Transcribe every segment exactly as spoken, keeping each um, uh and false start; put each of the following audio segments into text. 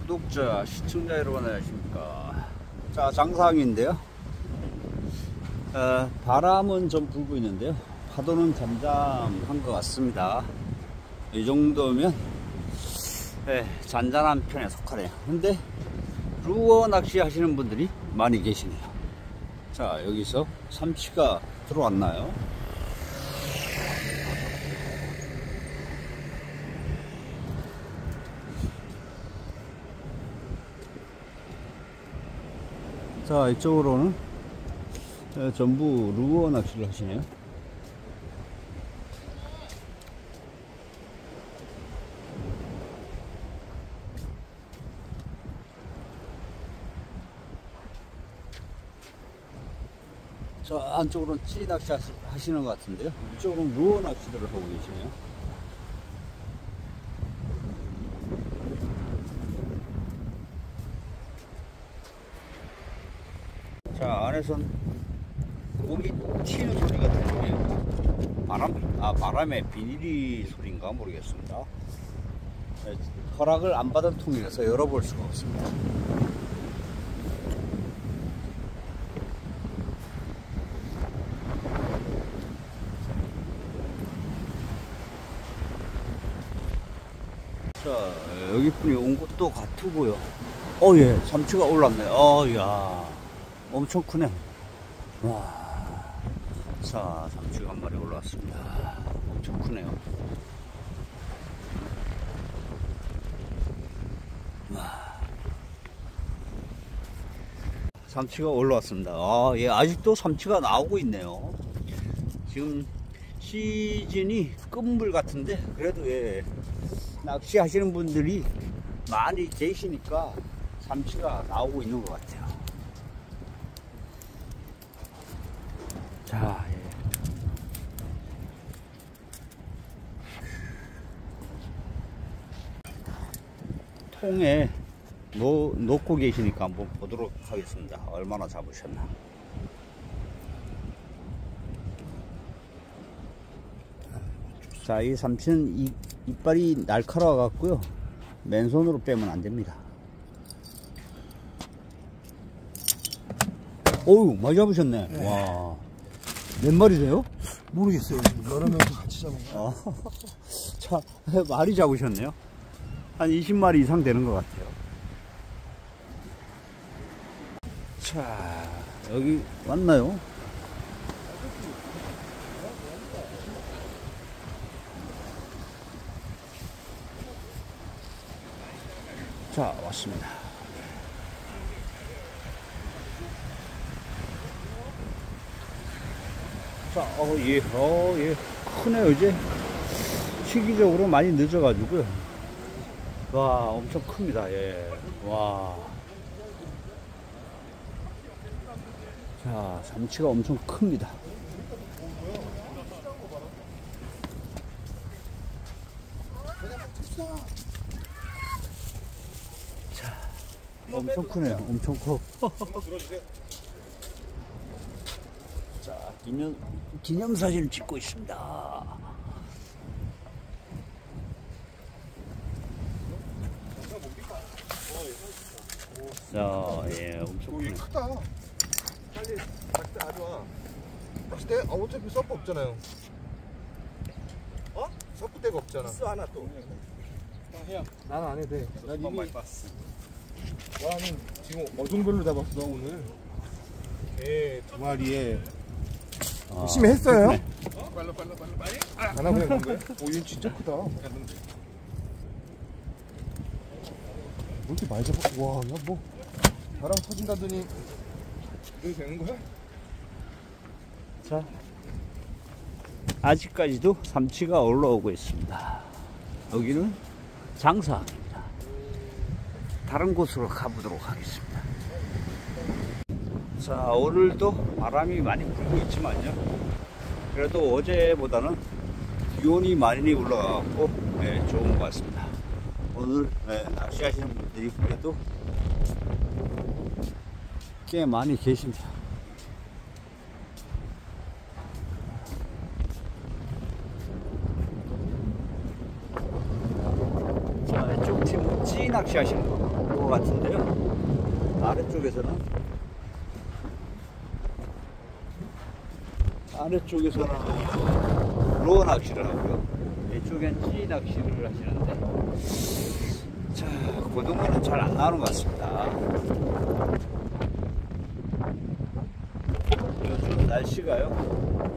구독자, 시청자 여러분 안녕하십니까. 자, 장상인데요. 어, 바람은 좀 불고 있는데요. 파도는 잠잠한 것 같습니다. 이 정도면 네, 잔잔한 편에 속하네요. 근데 루어 낚시 하시는 분들이 많이 계시네요. 자, 여기서 삼치가 들어왔나요? 자, 이쪽으로는 전부 루어 낚시를 하시네요. 저 안쪽으로는 찌 낚시 하시는 것 같은데요. 이쪽으로는 루어 낚시들을 하고 계시네요. 자, 안에선 고기 튀는 소리가 들리네요. 바람, 아, 바람에 비닐이 소리인가 모르겠습니다. 네, 허락을 안 받은 통이라서 열어볼 수가 없습니다. 자, 여기 분이 온 것도 같고요. 어, 예, 삼치가 올랐네. 어, 야, 엄청 크네. 와, 자, 삼치가 한 마리 올라왔습니다. 엄청 크네요. 와, 삼치가 올라왔습니다. 아, 예, 아직도 삼치가 나오고 있네요. 지금 시즌이 끝물 같은데, 그래도 예, 낚시 하시는 분들이 많이 계시니까 삼치가 나오고 있는 것 같아요. 자, 예. 통에 놓, 놓고 계시니까 한번 보도록 하겠습니다. 얼마나 잡으셨나. 자, 이 삼치는 이, 이빨이 날카로워 갖고요, 맨손으로 빼면 안 됩니다. 어우, 많이 잡으셨네. 네. 와, 몇 마리세요? 모르겠어요. 여러 명도 같이 잡은 거야. 아, 자, 많이 잡으셨네요. 한 이십 마리 이상 되는 것 같아요. 자, 여기 왔나요? 자, 왔습니다. 자, 어, 예, 어, 예, 크네요. 이제 시기적으로 많이 늦어가지고요. 와, 엄청 큽니다. 예, 와. 자, 삼치가 엄청 큽니다. 자, 엄청 크네요. 엄청 커. 자, 기념, 기념사진을 찍고 있습니다. 자, 예, 엄청 이게 크다. 빨리 낚싯대 가져와. 낚싯대? 아, 어차피 서프 없잖아요. 어? 서프대가 없잖아. 있어, 하나 또. 나는 안 해도 돼. 난 이미 봤어. 나는 지금 어종별로 잡았어, 오늘. 개 두 마리에. 아, 열심히 했어요? 네. 어? 빨라, 빨라, 빨라, 빨리. 안 하고 있는 거야? 오, 얘 진짜 크다. 왜 이렇게 많이 잡았어? 와, 야, 뭐. 바람 터진다더니. 이렇게 되는 거야? 자, 아직까지도 삼치가 올라오고 있습니다. 여기는 장사입니다. 다른 곳으로 가보도록 하겠습니다. 자, 오늘도 바람이 많이 불고 있지만요, 그래도 어제보다는 기온이 많이 올라가고 네, 좋은 것 같습니다. 오늘 네, 낚시하시는 분들이 그래도 꽤 많이 계십니다. 자, 이쪽 팀은 찌 낚시 하시는 거. 것 같은데요. 아래쪽에서는 아래쪽에서는 루어 낚시를 하고요. 이쪽엔 찌 낚시를 하시는데, 자, 고등어는 잘 안 나오는 것 같습니다. 요즘 날씨가요,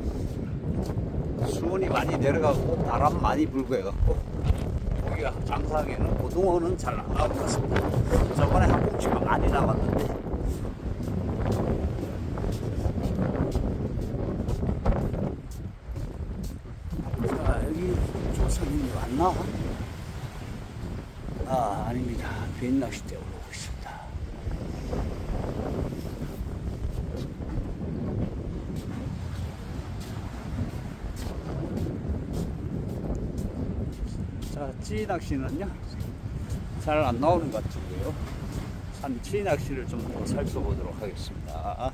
수온이 많이 내려가고 바람 많이 불고 해갖고 고기가 장사하기에는 고등어는 잘 안 나오는 것 같습니다. 저번에 한 봉지가 많이 나왔는데, 자, 여기 조사님이 왔나? 아, 아닙니다. 빈 낚싯대 올라오고 있습니다. 자, 찌 낚시는요, 잘 안 나오는 것 같고요. 한 찌 낚시를 좀 더 살펴보도록 하겠습니다.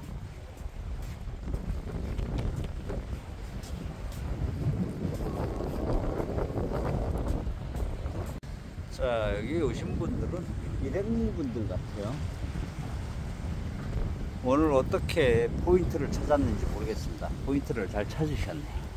자, 여기 오신 분들은 일행분들 같아요. 오늘 어떻게 포인트를 찾았는지 모르겠습니다. 포인트를 잘 찾으셨네요.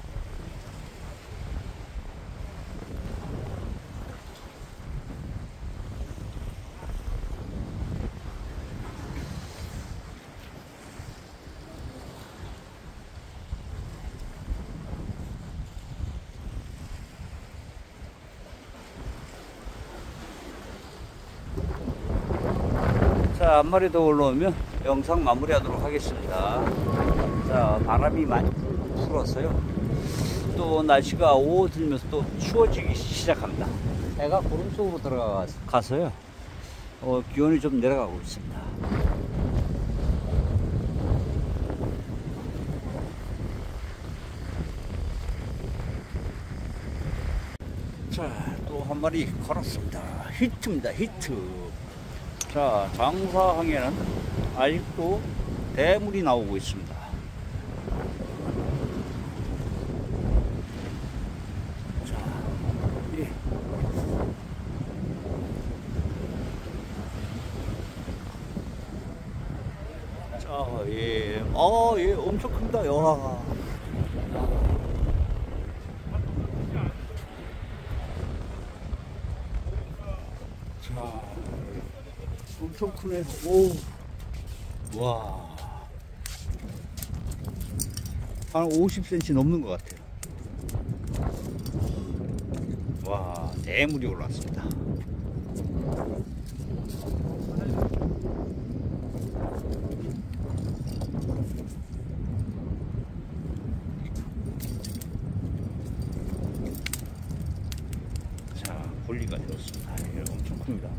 자, 한 마리 더 올라오면 영상 마무리하도록 하겠습니다. 자, 바람이 많이 불어서요. 또 날씨가 오후 들면서 또 추워지기 시작합니다. 해가 구름 속으로 들어가서요. 어, 기온이 좀 내려가고 있습니다. 자, 또 한 마리 걸었습니다. 히트입니다. 히트. 자, 장사항에는 아직도 대물이 나오고 있습니다. 자, 예. 자, 예. 아, 예, 엄청 큽니다. 야. 자, 엄청 크네. 오, 와, 한 오십 센티미터 넘는 것 같아요. 와, 대물이 올라왔습니다. 자, 분리가 되었습니다. 이게 엄청 큽니다.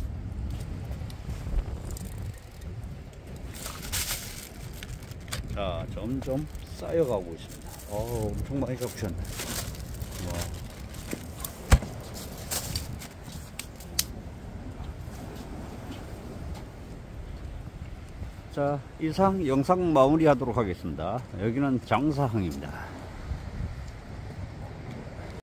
자, 점점 쌓여가고 있습니다. 어, 엄청 많이 잡으셨네. 와. 자, 이상 영상 마무리하도록 하겠습니다. 여기는 장사항입니다.